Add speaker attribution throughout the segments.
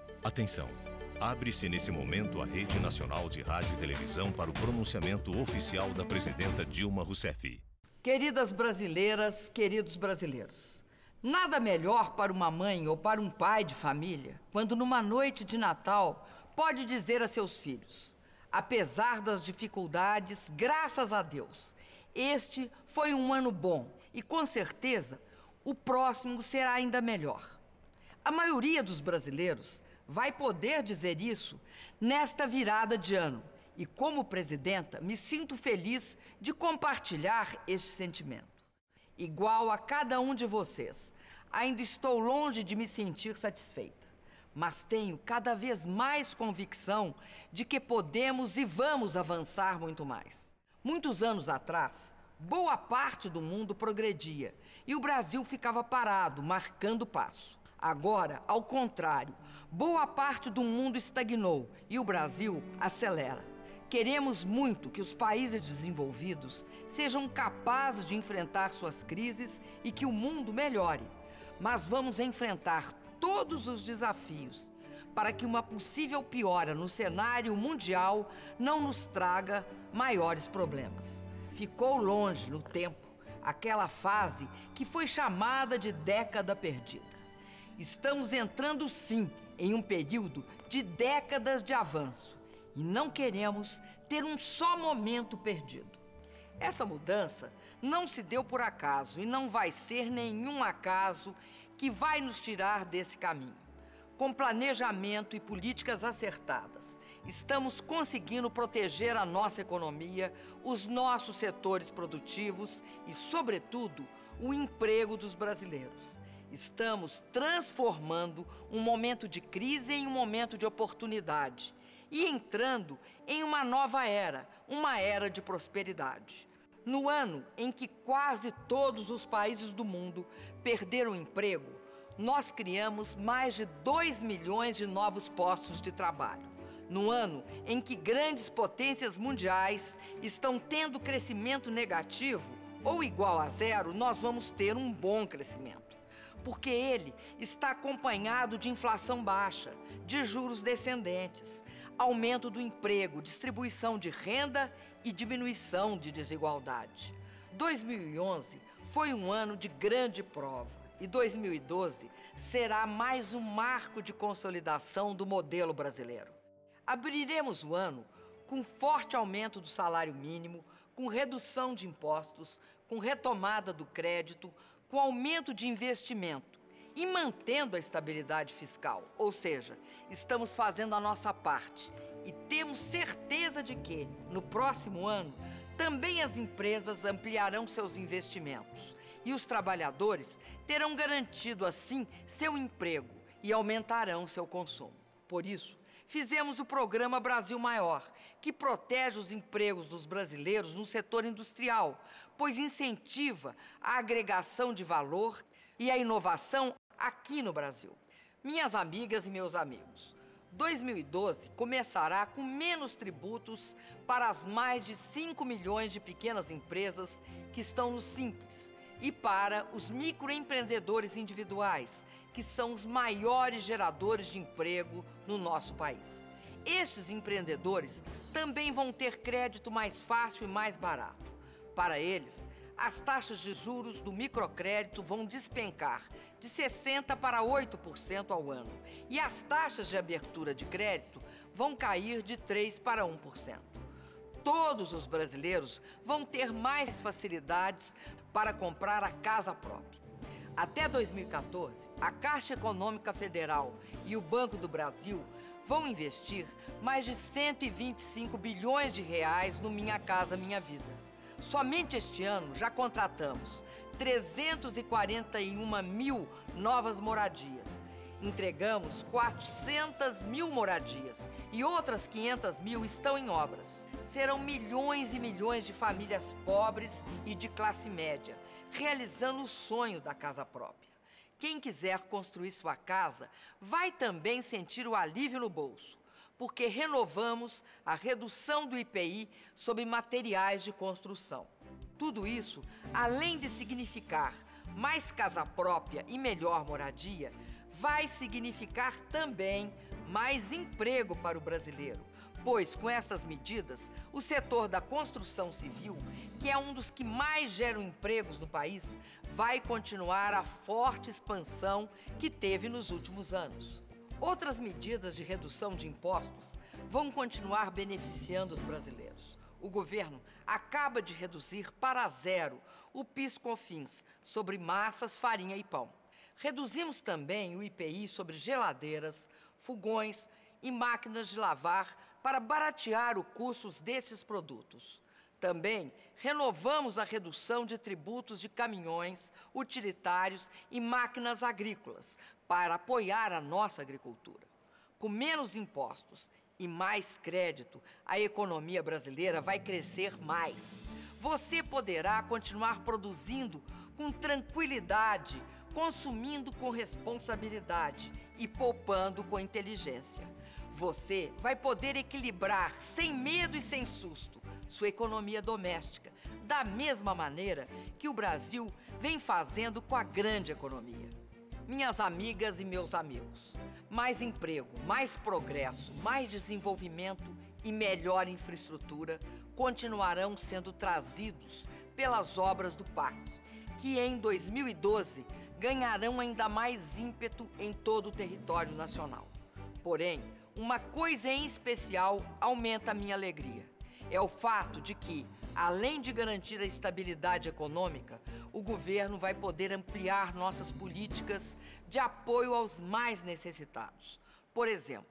Speaker 1: Atenção! Abre-se nesse momento a Rede Nacional de Rádio e Televisão para o pronunciamento oficial da presidenta Dilma Rousseff.
Speaker 2: Queridas brasileiras, queridos brasileiros, nada melhor para uma mãe ou para um pai de família quando numa noite de Natal pode dizer a seus filhos: apesar das dificuldades, graças a Deus, este foi um ano bom e com certeza o próximo será ainda melhor. A maioria dos brasileiros vai poder dizer isso nesta virada de ano. E como presidenta, me sinto feliz de compartilhar este sentimento. Igual a cada um de vocês, ainda estou longe de me sentir satisfeita, mas tenho cada vez mais convicção de que podemos e vamos avançar muito mais. Muitos anos atrás, boa parte do mundo progredia e o Brasil ficava parado, marcando passo. Agora, ao contrário, boa parte do mundo estagnou e o Brasil acelera. Queremos muito que os países desenvolvidos sejam capazes de enfrentar suas crises e que o mundo melhore. Mas vamos enfrentar todos os desafios para que uma possível piora no cenário mundial não nos traga maiores problemas. Ficou longe no tempo aquela fase que foi chamada de década perdida. Estamos entrando, sim, em um período de décadas de avanço e não queremos ter um só momento perdido. Essa mudança não se deu por acaso e não vai ser nenhum acaso que vai nos tirar desse caminho. Com planejamento e políticas acertadas, estamos conseguindo proteger a nossa economia, os nossos setores produtivos e, sobretudo, o emprego dos brasileiros. Estamos transformando um momento de crise em um momento de oportunidade e entrando em uma nova era, uma era de prosperidade. No ano em que quase todos os países do mundo perderam emprego, nós criamos mais de 2 milhões de novos postos de trabalho. No ano em que grandes potências mundiais estão tendo crescimento negativo ou igual a zero, nós vamos ter um bom crescimento. Porque ele está acompanhado de inflação baixa, de juros descendentes, aumento do emprego, distribuição de renda e diminuição de desigualdade. 2011 foi um ano de grande prova e 2012 será mais um marco de consolidação do modelo brasileiro. Abriremos o ano com forte aumento do salário mínimo, com redução de impostos, com retomada do crédito, com aumento de investimento e mantendo a estabilidade fiscal. Ou seja, estamos fazendo a nossa parte e temos certeza de que, no próximo ano, também as empresas ampliarão seus investimentos e os trabalhadores terão garantido, assim, seu emprego e aumentarão seu consumo. Por isso, fizemos o programa Brasil Maior, que protege os empregos dos brasileiros no setor industrial, pois incentiva a agregação de valor e a inovação aqui no Brasil. Minhas amigas e meus amigos, 2012 começará com menos tributos para as mais de 5 milhões de pequenas empresas que estão no Simples e para os microempreendedores individuais, que são os maiores geradores de emprego no nosso país. Estes empreendedores também vão ter crédito mais fácil e mais barato. Para eles, as taxas de juros do microcrédito vão despencar de 60% para 8% ao ano e as taxas de abertura de crédito vão cair de 3% para 1%. Todos os brasileiros vão ter mais facilidades para comprar a casa própria. Até 2014, a Caixa Econômica Federal e o Banco do Brasil vão investir mais de 125 bilhões de reais no Minha Casa Minha Vida. Somente este ano já contratamos 341 mil novas moradias. Entregamos 400 mil moradias e outras 500 mil estão em obras. Serão milhões e milhões de famílias pobres e de classe média, realizando o sonho da casa própria. Quem quiser construir sua casa vai também sentir o alívio no bolso, porque renovamos a redução do IPI sobre materiais de construção. Tudo isso, além de significar mais casa própria e melhor moradia, vai significar também mais emprego para o brasileiro, pois com essas medidas, o setor da construção civil, que é um dos que mais geram empregos no país, vai continuar a forte expansão que teve nos últimos anos. Outras medidas de redução de impostos vão continuar beneficiando os brasileiros. O governo acaba de reduzir para zero o PIS/COFINS sobre massas, farinha e pão. Reduzimos também o IPI sobre geladeiras, fogões e máquinas de lavar para baratear os custos destes produtos. Também renovamos a redução de tributos de caminhões, utilitários e máquinas agrícolas para apoiar a nossa agricultura. Com menos impostos e mais crédito, a economia brasileira vai crescer mais. Você poderá continuar produzindo com tranquilidade, consumindo com responsabilidade e poupando com inteligência. Você vai poder equilibrar, sem medo e sem susto, sua economia doméstica, da mesma maneira que o Brasil vem fazendo com a grande economia. Minhas amigas e meus amigos, mais emprego, mais progresso, mais desenvolvimento e melhor infraestrutura continuarão sendo trazidos pelas obras do PAC, que em 2012 ganharão ainda mais ímpeto em todo o território nacional. Porém, uma coisa em especial aumenta a minha alegria. É o fato de que, além de garantir a estabilidade econômica, o governo vai poder ampliar nossas políticas de apoio aos mais necessitados. Por exemplo,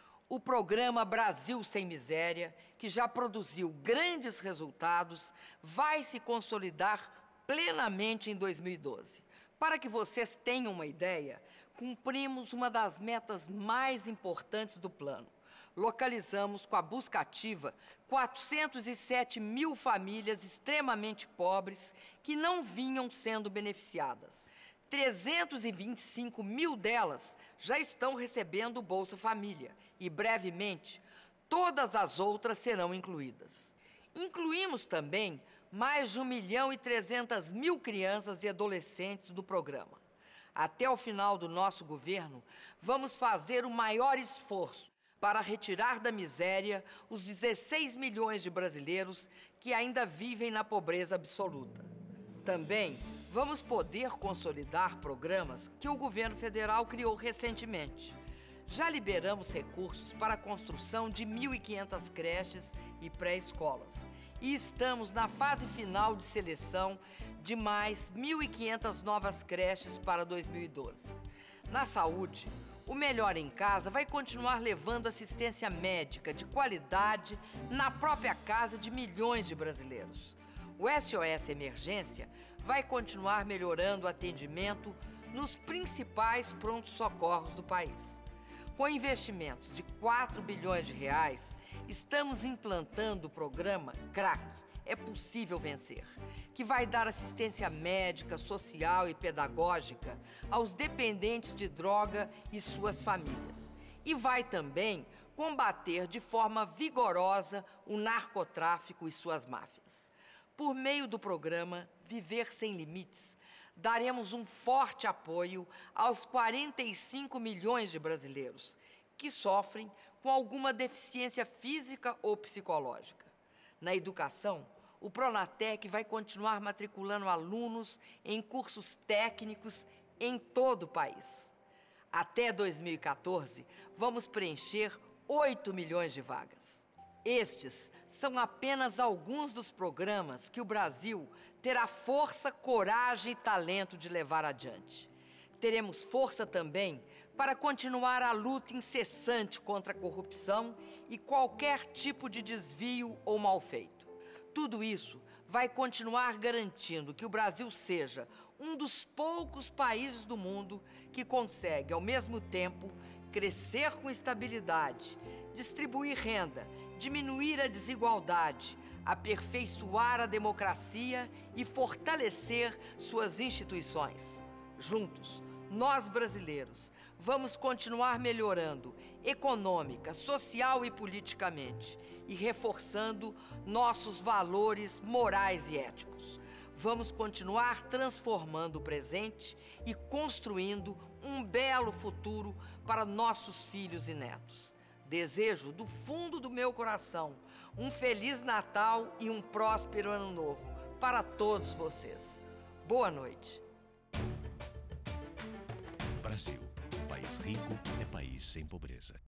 Speaker 2: o programa Brasil Sem Miséria, que já produziu grandes resultados, vai se consolidar plenamente em 2012. Para que vocês tenham uma ideia, cumprimos uma das metas mais importantes do plano. Localizamos com a busca ativa 407 mil famílias extremamente pobres que não vinham sendo beneficiadas. 325 mil delas já estão recebendo o Bolsa Família e, brevemente, todas as outras serão incluídas. Incluímos também mais de 1.300.000 crianças e adolescentes do programa. Até o final do nosso governo, vamos fazer o maior esforço para retirar da miséria os 16 milhões de brasileiros que ainda vivem na pobreza absoluta. Também vamos poder consolidar programas que o governo federal criou recentemente. Já liberamos recursos para a construção de 1.500 creches e pré-escolas. E estamos na fase final de seleção de mais 1.500 novas creches para 2012. Na saúde, o Melhor em Casa vai continuar levando assistência médica de qualidade na própria casa de milhões de brasileiros. O SOS Emergência vai continuar melhorando o atendimento nos principais prontos-socorros do país. Com investimentos de 4 bilhões de reais, estamos implantando o programa CRAC, É Possível Vencer, que vai dar assistência médica, social e pedagógica aos dependentes de droga e suas famílias. E vai também combater de forma vigorosa o narcotráfico e suas máfias. Por meio do programa Viver Sem Limites, daremos um forte apoio aos 45 milhões de brasileiros que sofrem com alguma deficiência física ou psicológica. Na educação, o Pronatec vai continuar matriculando alunos em cursos técnicos em todo o país. Até 2014, vamos preencher 8 milhões de vagas. Estes são apenas alguns dos programas que o Brasil terá força, coragem e talento de levar adiante. Teremos força também para continuar a luta incessante contra a corrupção e qualquer tipo de desvio ou malfeito. Tudo isso vai continuar garantindo que o Brasil seja um dos poucos países do mundo que consegue, ao mesmo tempo, crescer com estabilidade, distribuir renda, diminuir a desigualdade, aperfeiçoar a democracia e fortalecer suas instituições. Juntos, nós brasileiros vamos continuar melhorando econômica, social e politicamente e reforçando nossos valores morais e éticos. Vamos continuar transformando o presente e construindo um belo futuro para nossos filhos e netos. Desejo do fundo do meu coração um Feliz Natal e um próspero Ano Novo para todos vocês. Boa noite.
Speaker 1: Brasil, país rico é país sem pobreza.